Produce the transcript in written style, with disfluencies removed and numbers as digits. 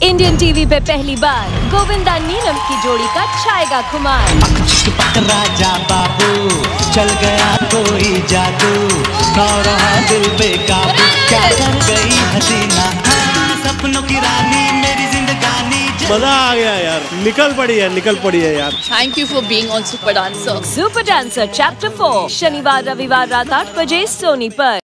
Indian TV पे पहली बार गोविंदा नीलम की जोड़ी का छाएगा खुमार। राजा बाबू चल गया कोई जादू, रहा दिल बेकाबू, क्या कर गई हसीना, सपनों की रानी मेरी जिंदगानी। मजा आ गया यार, निकल पड़ी है यार। Thank you for being on Super Dancer. Super Dancer chapter 4 शनिवार रविवार रात 8 बजे सोनी पर।